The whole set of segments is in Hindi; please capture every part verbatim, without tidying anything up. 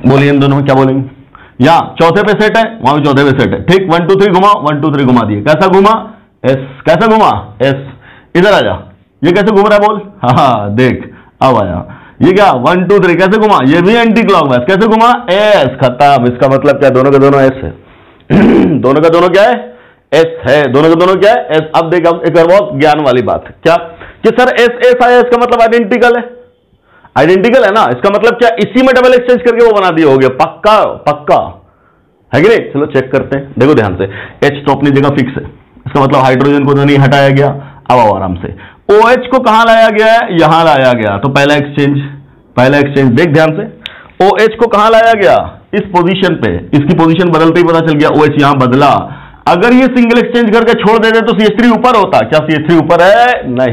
बोलिए इन दोनों में क्या बोलेंगे? यहाँ चौथे पे सेट है, वहां भी चौथे पे सेट है। ठीक, वन टू थ्री घुमा, वन टू थ्री घुमा दिए। कैसा घुमा? एस। कैसा घुमा? एस। इधर आ जा, ये कैसे घूम रहा है बोल? हाँ देख, अब आया। ये क्या? वन टू थ्री कैसे घुमा? ये भी एंटी क्लॉकवाइज। कैसे घुमा? एस। खत्म। इसका मतलब क्या? दोनों के दोनों एस है। दोनों का दोनों क्या है? एस है। दोनों का दोनों क्या है? एस। अब देख, अब एक और बहुत ज्ञान वाली बात है क्या कि सर एस एस आया, इसका मतलब आइडेंटिकल है। आइडेंटिकल है ना, इसका मतलब क्या? इसी में डबल एक्सचेंज करके वो बना दिया हो गया। पक्का पक्का है कि नहीं? चलो चेक करते हैं, देखो ध्यान से। एच तो अपनी जगह फिक्स है, इसका मतलब हाइड्रोजन को तो नहीं हटाया गया। अब आओ आराम से, OH को कहां लाया गया है? यहां लाया गया। तो पहला एक्सचेंज, पहला एक्सचेंज देख ध्यान से। OH को कहां लाया गया? इस पोजीशन पे। इसकी पोजीशन बदलते ही पता चल गया OH यहां बदला। अगर ये सिंगल एक्सचेंज करके छोड़ देते तो सी एच थ्री ऊपर होता। क्या सी एच थ्री ऊपर है?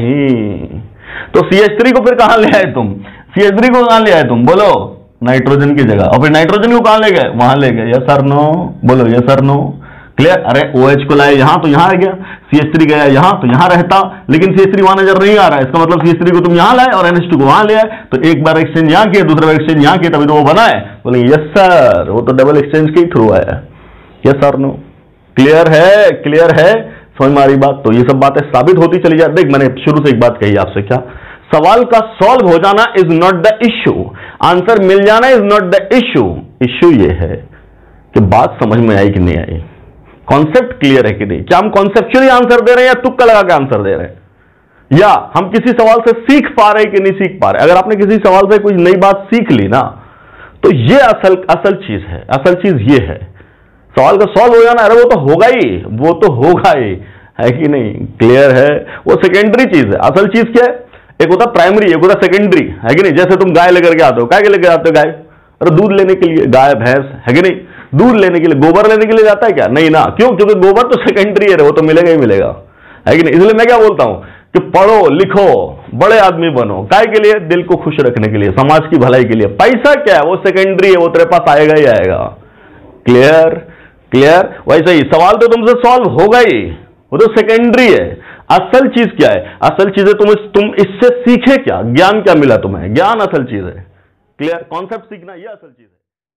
नहीं। तो सी एच थ्री को फिर कहां ले आए तुम? सी एच थ्री को कहां ले आए तुम? बोलो। नाइट्रोजन की जगह। और फिर नाइट्रोजन को कहां ले गए? वहां ले गए। यस और नो? बोलो यस और नो। क्लियर? अरे OH को लाए यहां तो यहां आ गया, सी एच थ्री गया यहां तो यहां रहता, लेकिन सी एच थ्री वहां नजर नहीं आ रहा है। इसका मतलब सी एच थ्री को तुम यहां लाए और एन एच टू को वहां ले आए, तो एक बार एक्सचेंज यहां किया, दूसरा बार एक्सचेंज यहां किया, तभी तो वो बना है। बोले यस सर, वो तो डबल एक्सचेंज के थ्रू आया। यस और नो? क्लियर है? क्लियर है? समझ में आ रही बात? तो ये सब बातें साबित होती चली जाती। देख, मैंने शुरू से एक बात कही आपसे, क्या? सवाल का सॉल्व हो जाना is not the issue, answer मिल जाना is not the issue. Issue ये है कि बात समझ में आई कि नहीं आई, कॉन्सेप्ट क्लियर है कि नहीं, क्या हम कॉन्सेप्चुअली आंसर दे रहे हैं या तुक्का लगा के आंसर दे रहे हैं, या हम किसी सवाल से सीख पा रहे हैं कि नहीं सीख पा रहे। अगर आपने किसी सवाल से कुछ नई बात सीख ली ना, तो ये असल असल चीज है। असल चीज ये है, सवाल का सॉल्व हो जाना, अरे वो तो होगा ही, वो तो होगा ही, है कि नहीं? क्लियर है? वो सेकेंडरी चीज है। असल चीज क्या है? एक होता प्राइमरी, एक होता सेकेंडरी, है कि नहीं? जैसे तुम गाय लेकर के आते हो, क्या लेकर आते हो गाय? अरे दूध लेने के लिए। गाय भैंस, है कि नहीं? दूध लेने के लिए। गोबर लेने के लिए जाता है क्या? नहीं ना। क्यों? क्योंकि गोबर तो सेकेंडरी है, वो तो मिलेगा ही मिलेगा, है कि नहीं? इसलिए मैं क्या बोलता हूं कि पढ़ो लिखो, बड़े आदमी बनो। काय के लिए? दिल को खुश रखने के लिए, समाज की भलाई के लिए। पैसा क्या है? वो सेकेंडरी है, वो तेरे पास आएगा ही आएगा। क्लियर? क्लियर? वैसे ही सवाल तो तुमसे सॉल्व होगा ही, वो तो सेकेंडरी है। असल चीज क्या है? असल चीज है तुम तुम इससे सीखे क्या, ज्ञान क्या मिला तुम्हें, ज्ञान असल चीज है। क्लियर? कॉन्सेप्ट सीखना ये असल चीज है।